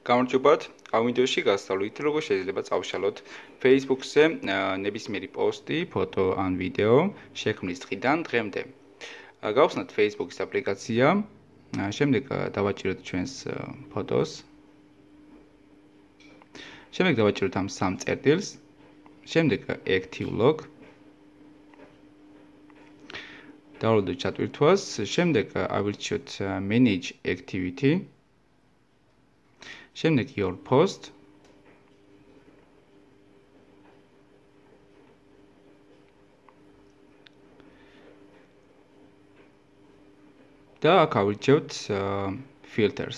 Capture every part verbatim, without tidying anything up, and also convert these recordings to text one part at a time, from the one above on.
გამარჯობათ. ამ ვიდეოში გასწავლით, როგორ შეიძლება წავშალოთ Facebook-ზე ნებისმიერი პოსტი, ფოტო ან ვიდეო შექმნის დღიდან დღემდე. გავხსნათ Facebook-ის აპლიკაცია, შემდეგ დავაჭიროთ ჩვენს ფოტოს. შემდეგ დავაჭიროთ ამ სამ წერტილს. შემდეგ active log. დავუყუროთ ჩატვირთვას, შემდეგ ავირჩიოთ manage activity. შემდეგ your post. და აქ ავირჩევთ filters.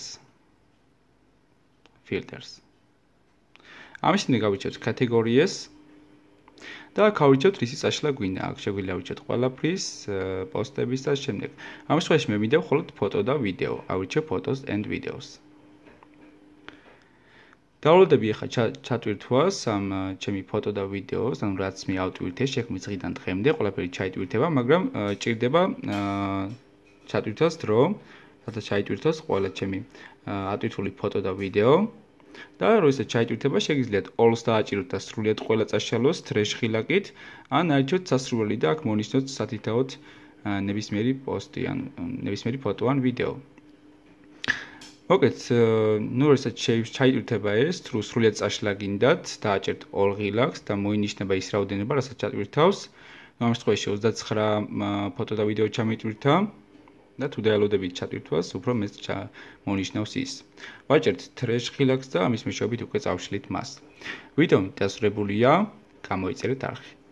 filters. ამის შემდეგ ავირჩევთ categories. და აქ ავირჩევთ რისი წაშლა გვინდა. აქ შეგვიძლია ავირჩიოთ ყველაფრის, პოსტების და შემდეგ. ამ შემთხვევაში მე მინდა მხოლოდ ფოტო და ვიდეო. ავირჩევ photos and videos. დავუყურდები ახლა ჩატვირთვას ამ ჩემი ფოტო და ვიდეოს, ანუ რაც მე ავტვირთე შექმნის დღიდან დღემდე, ყველაფერი ჩაიტვირთება, მაგრამ ჭირდება ჩატვირთვას დრო, რათა ჩაიტვირთოს ყველა ჩემი ატვირთული ფოტო და ვიდეო. და როდესაც ჩაიტვირთება, შეგიძლიათ all-ს დააჭიროთ და სრულიად ყველა წაშალოს თრეშხილაკით, ან აირჩიოთ სასრული და აქ მონიშნოთ სათითაოდ ნებისმიერი პოსტი ან ნებისმიერი ფოტო ან ვიდეო. მოგეთ, ნუ როდესაც ჩაიტვირთება ეს, თუ სრულიად წაშლა გინდათ, დააჭერთ all ღილაკს და მოინიშნება ის რაოდენობა, რასაც ჩატვირთავს. ამ შემთხვევაში ოცდაცხრა ფოტო და ვიდეო ჩამიტვირთა. და თუ დაელოდებით ჩატვირთვას, უფრო მეც მონიშნავს ის. ვაჭერთ თრეშ ღილაკს და ამის მეშვეობით უკვე წავშლით მას. ვიდეო დასრულებულია, გამოიწერეთ არხი.